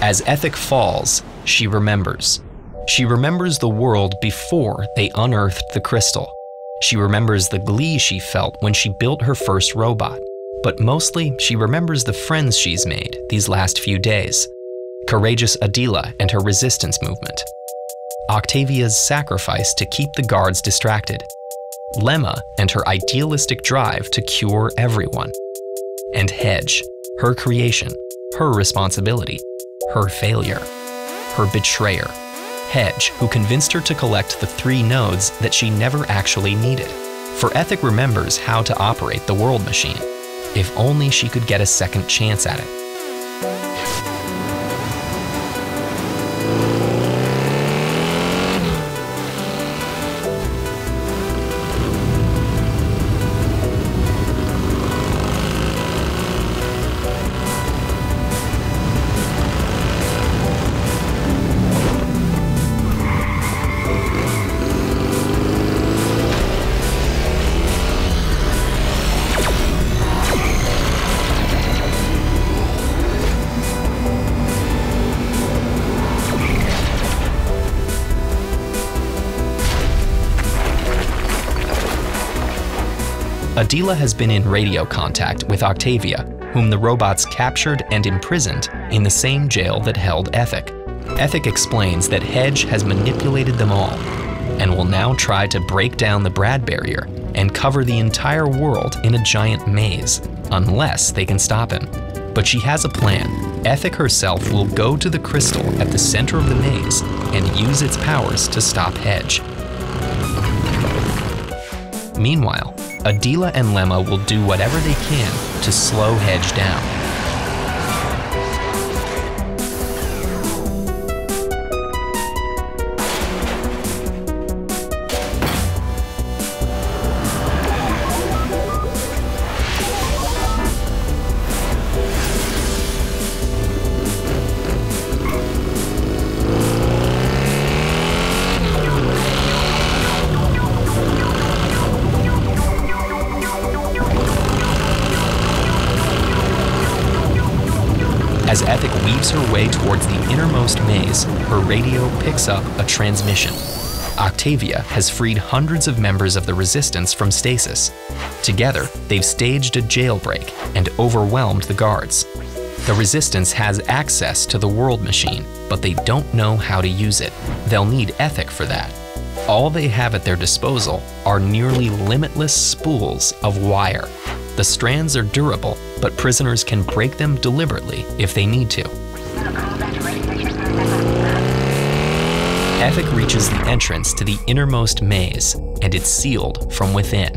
As Ethic falls, she remembers. She remembers the world before they unearthed the crystal. She remembers the glee she felt when she built her first robot. But mostly, she remembers the friends she's made these last few days. Courageous Adila and her resistance movement. Octavia's sacrifice to keep the guards distracted. Lemma and her idealistic drive to cure everyone. And Hedge, her creation, her responsibility, her failure, her betrayer. Hedge, who convinced her to collect the 3 nodes that she never actually needed. For Ethic remembers how to operate the world machine. If only she could get a second chance at it. Adila has been in radio contact with Octavia, whom the robots captured and imprisoned in the same jail that held Ethic. Ethic explains that Hedge has manipulated them all, and will now try to break down the Brad barrier and cover the entire world in a giant maze, unless they can stop him. But she has a plan. Ethic herself will go to the crystal at the center of the maze and use its powers to stop Hedge. Meanwhile, Adila and Lemma will do whatever they can to slow Hedge down. As Ethic weaves her way towards the innermost maze, her radio picks up a transmission. Octavia has freed hundreds of members of the Resistance from stasis. Together, they've staged a jailbreak and overwhelmed the guards. The Resistance has access to the world machine, but they don't know how to use it. They'll need Ethic for that. All they have at their disposal are nearly limitless spools of wire. The strands are durable, but prisoners can break them deliberately if they need to. Ethic reaches the entrance to the innermost maze, and it's sealed from within.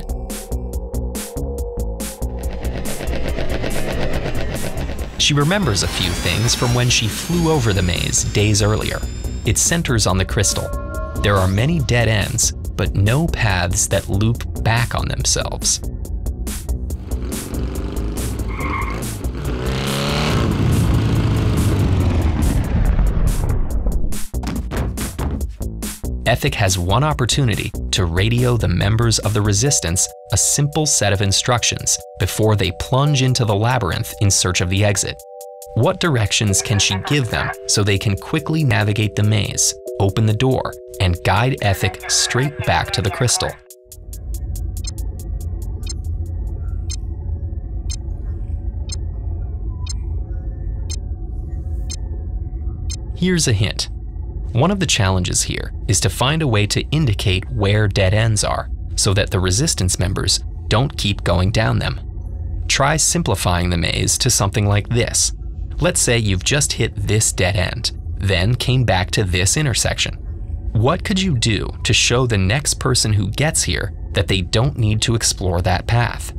She remembers a few things from when she flew over the maze days earlier. It centers on the crystal. There are many dead ends, but no paths that loop back on themselves. Ethic has one opportunity to radio the members of the Resistance a simple set of instructions before they plunge into the labyrinth in search of the exit. What directions can she give them so they can quickly navigate the maze, open the door, and guide Ethic straight back to the crystal? Here's a hint. One of the challenges here is to find a way to indicate where dead ends are, so that the Resistance members don't keep going down them. Try simplifying the maze to something like this. Let's say you've just hit this dead end, then came back to this intersection. What could you do to show the next person who gets here that they don't need to explore that path?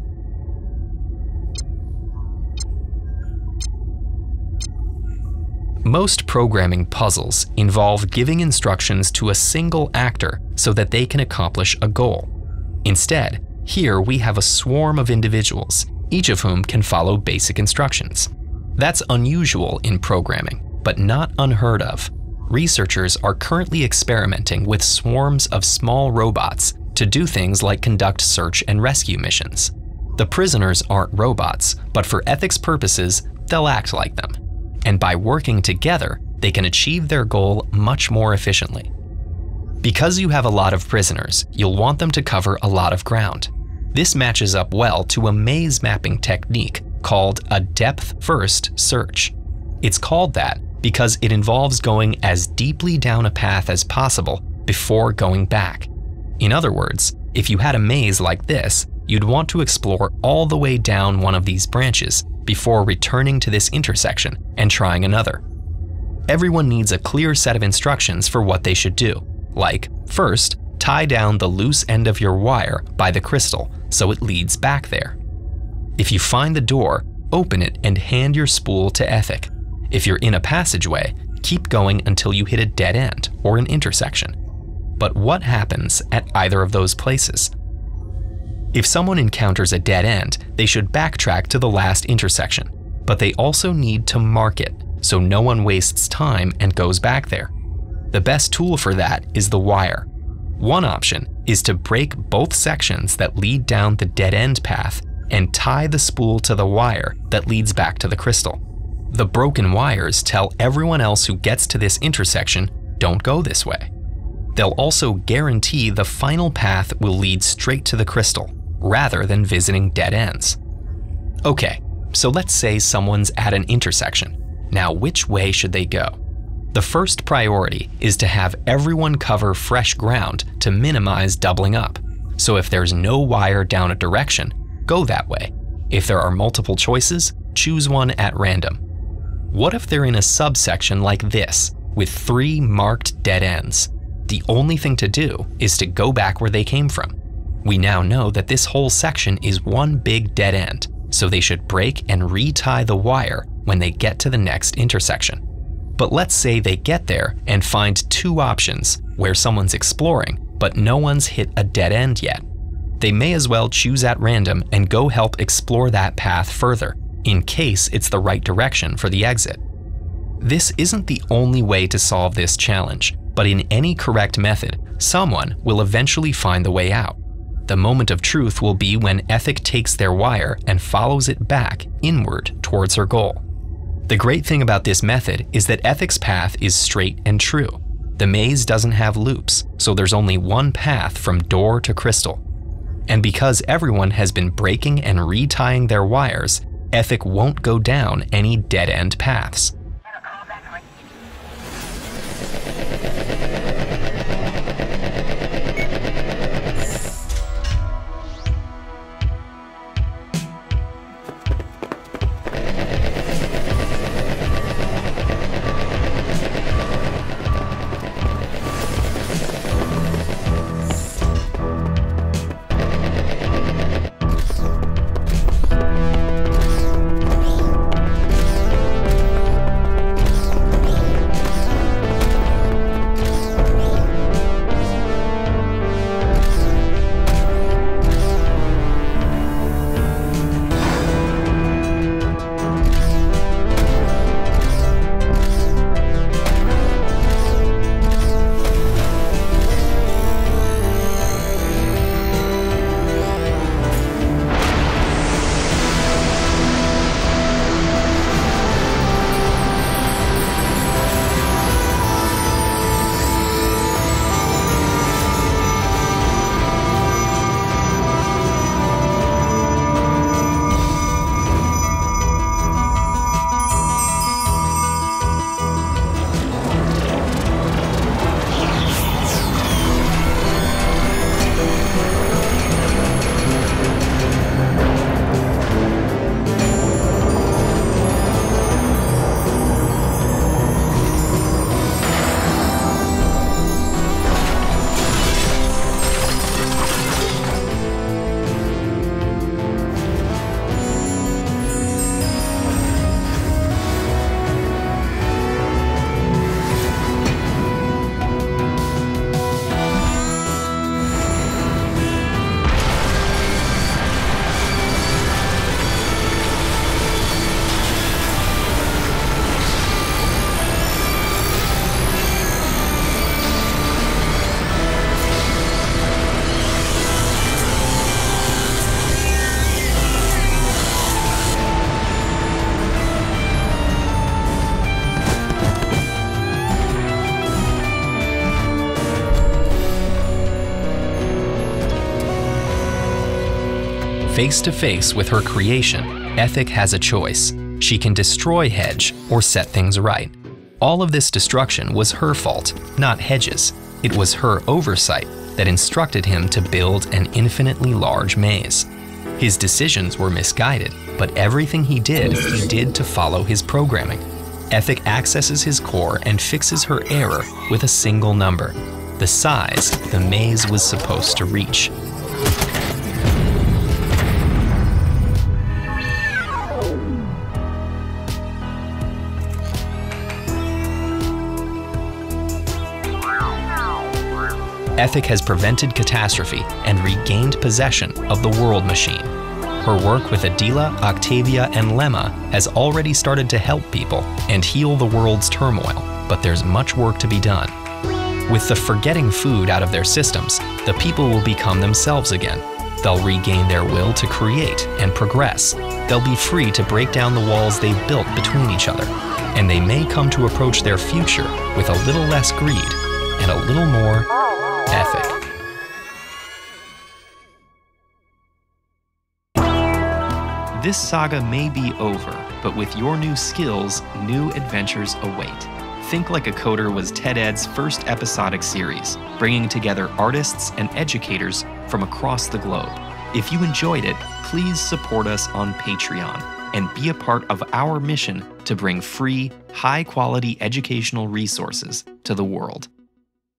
Most programming puzzles involve giving instructions to a single actor so that they can accomplish a goal. Instead, here we have a swarm of individuals, each of whom can follow basic instructions. That's unusual in programming, but not unheard of. Researchers are currently experimenting with swarms of small robots to do things like conduct search and rescue missions. The prisoners aren't robots, but for ethics purposes, they'll act like them. and by working together, they can achieve their goal much more efficiently. Because you have a lot of prisoners, you'll want them to cover a lot of ground. This matches up well to a maze mapping technique called a depth-first search. It's called that because it involves going as deeply down a path as possible before going back. In other words, if you had a maze like this, you'd want to explore all the way down one of these branches before returning to this intersection and trying another. Everyone needs a clear set of instructions for what they should do, like, first, tie down the loose end of your wire by the crystal so it leads back there. If you find the door, open it and hand your spool to Ethic. If you're in a passageway, keep going until you hit a dead end or an intersection. But what happens at either of those places? If someone encounters a dead end, they should backtrack to the last intersection, but they also need to mark it so no one wastes time and goes back there. The best tool for that is the wire. One option is to break both sections that lead down the dead end path and tie the spool to the wire that leads back to the crystal. The broken wires tell everyone else who gets to this intersection, don't go this way. They'll also guarantee the final path will lead straight to the crystal, rather than visiting dead ends. Okay, so let's say someone's at an intersection. Now, which way should they go? The first priority is to have everyone cover fresh ground to minimize doubling up. So if there's no wire down a direction, go that way. If there are multiple choices, choose one at random. What if they're in a subsection like this, with 3 marked dead ends? The only thing to do is to go back where they came from. We now know that this whole section is one big dead end, so they should break and retie the wire when they get to the next intersection. But let's say they get there and find 2 options where someone's exploring, but no one's hit a dead end yet. They may as well choose at random and go help explore that path further, in case it's the right direction for the exit. This isn't the only way to solve this challenge, but in any correct method, someone will eventually find the way out. The moment of truth will be when Ethic takes their wire and follows it back inward towards her goal. The great thing about this method is that Ethic's path is straight and true. The maze doesn't have loops, so there's only one path from door to crystal. And because everyone has been breaking and retying their wires, Ethic won't go down any dead-end paths. Face to face with her creation, Ethic has a choice. She can destroy Hedge or set things right. All of this destruction was her fault, not Hedge's. It was her oversight that instructed him to build an infinitely large maze. His decisions were misguided, but everything he did to follow his programming. Ethic accesses his core and fixes her error with a single number, the size the maze was supposed to reach. Ethic has prevented catastrophe and regained possession of the world machine. Her work with Adela, Octavia, and Lemma has already started to help people and heal the world's turmoil, but there's much work to be done. With the forgetting food out of their systems, the people will become themselves again. They'll regain their will to create and progress. They'll be free to break down the walls they've built between each other, and they may come to approach their future with a little less greed and a little more ethic. This saga may be over, but with your new skills, new adventures await. Think Like a Coder was TED-Ed's first episodic series, bringing together artists and educators from across the globe. If you enjoyed it, please support us on Patreon and be a part of our mission to bring free, high-quality educational resources to the world.